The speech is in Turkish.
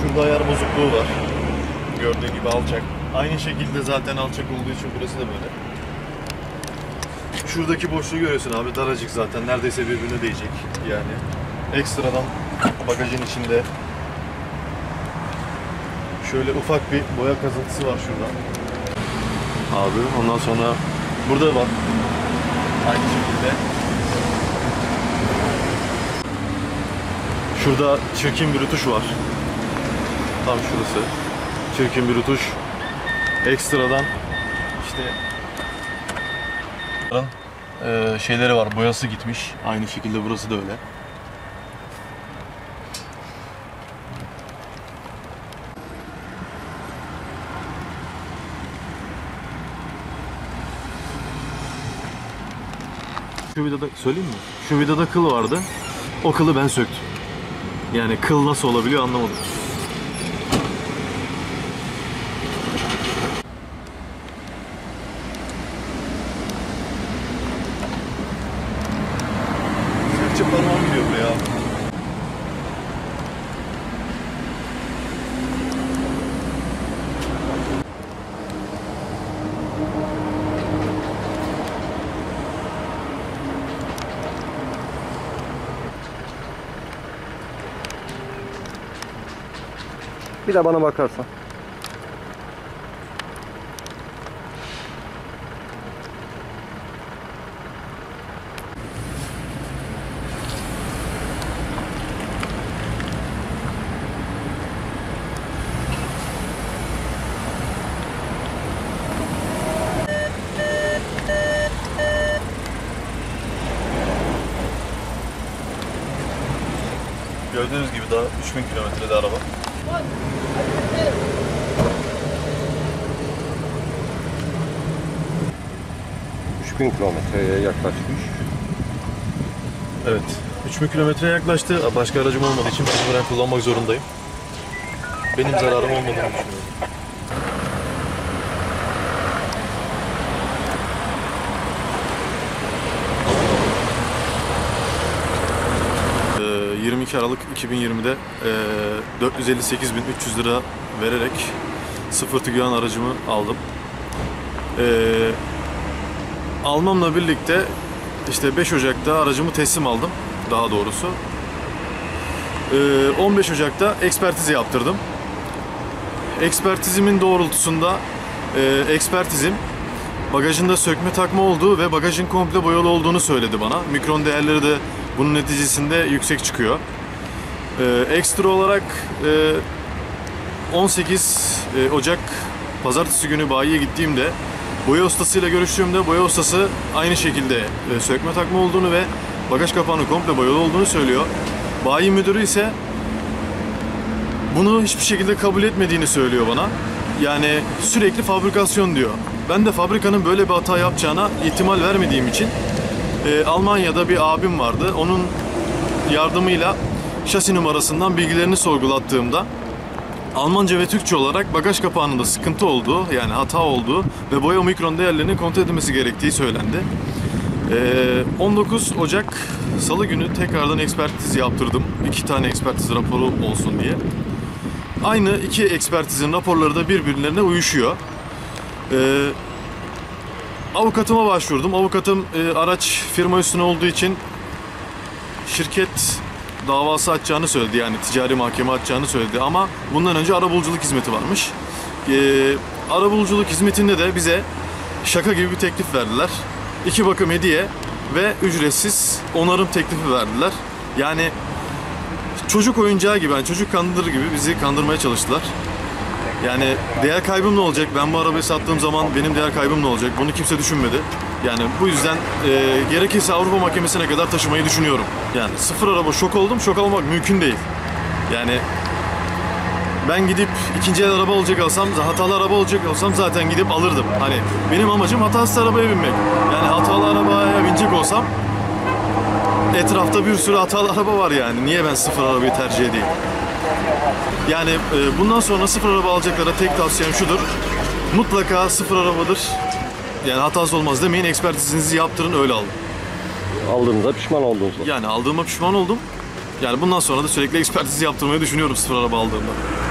Şurada ayar bozukluğu var. Gördüğün gibi alçak. Aynı şekilde zaten alçak olduğu için burası da böyle. Şuradaki boşluğu görüyorsun abi, daracık zaten. Neredeyse birbirine değecek yani. Ekstradan bagajın içinde şöyle ufak bir boya kazıntısı var şuradan. Abi ondan sonra burada var. Aynı şekilde. Şurada çirkin bir rötuş var. Tam şurası. Çirkin bir rötuş. Ekstradan işte şeyleri var. Boyası gitmiş. Aynı şekilde burası da öyle. Şu vidada söyleyeyim mi? Şu vidada kıl vardı. O kılı ben söktüm. Yani kıl nasıl olabiliyor anlamadım. Serçe parmağım gidiyor buraya. Bir de bana bakarsan. Gördüğünüz gibi daha 3000 kilometrede araba. Kilometreye yaklaşmış. Evet. 3000 kilometreye yaklaştı. Başka aracım olmadığı için mecburen kullanmak zorundayım. Benim zararım olmadığını düşünüyorum. Ee, 22 Aralık 2020'de 458.300 lira vererek sıfır TÜGVAN aracımı aldım. Almamla birlikte işte 5 Ocak'ta aracımı teslim aldım, daha doğrusu. 15 Ocak'ta ekspertizi yaptırdım. Ekspertizimin doğrultusunda ekspertizim bagajında sökme takma olduğu ve bagajın komple boyalı olduğunu söyledi bana. Mikron değerleri de bunun neticesinde yüksek çıkıyor. Ekstra olarak 18 Ocak Pazartesi günü bayiye gittiğimde boya ustasıyla görüştüğümde boya ustası aynı şekilde sökme takma olduğunu ve bagaj kapağının komple boyalı olduğunu söylüyor. Bayi müdürü ise bunu hiçbir şekilde kabul etmediğini söylüyor bana. Yani sürekli fabrikasyon diyor. Ben de fabrikanın böyle bir hata yapacağına ihtimal vermediğim için Almanya'da bir abim vardı. Onun yardımıyla şasi numarasından bilgilerini sorgulattığımda Almanca ve Türkçe olarak bagaj kapağında sıkıntı olduğu, yani hata olduğu ve boya mikron değerlerinin kontrol edilmesi gerektiği söylendi. 19 Ocak Salı günü tekrardan ekspertiz yaptırdım. 2 tane ekspertiz raporu olsun diye. Aynı iki ekspertizin raporları da birbirlerine uyuşuyor. Avukatıma başvurdum. Avukatım araç firma üstüne olduğu için şirket davası açacağını söyledi, yani ticari mahkeme açacağını söyledi, ama bundan önce arabuluculuk hizmeti varmış. Arabuluculuk hizmetinde de bize şaka gibi bir teklif verdiler. 2 bakım hediye ve ücretsiz onarım teklifi verdiler. Yani çocuk oyuncağı gibi, yani çocuk kandırır gibi bizi kandırmaya çalıştılar. Yani değer kaybım ne olacak? Ben bu arabayı sattığım zaman benim değer kaybım ne olacak? Bunu kimse düşünmedi. Yani bu yüzden gerekirse Avrupa Mahkemesi'ne kadar taşımayı düşünüyorum. Yani sıfır araba şok oldum. Şok olmak mümkün değil. Yani ben gidip ikinci el araba alacak olsam, hatalı araba alacak olsam zaten gidip alırdım. Hani benim amacım hatasız arabaya binmek. Yani hatalı arabaya binecek olsam etrafta bir sürü hatalı araba var yani. Niye ben sıfır arabayı tercih edeyim? Yani bundan sonra sıfır araba alacaklara tek tavsiyem şudur. Mutlaka sıfır arabadır. Yani hatası olmaz demeyin, ekspertizinizi yaptırın, öyle alın. Aldığınızda pişman oldunuz mu? Yani aldığıma pişman oldum. Yani bundan sonra da sürekli ekspertiz yaptırmayı düşünüyorum sıfır araba aldığımda.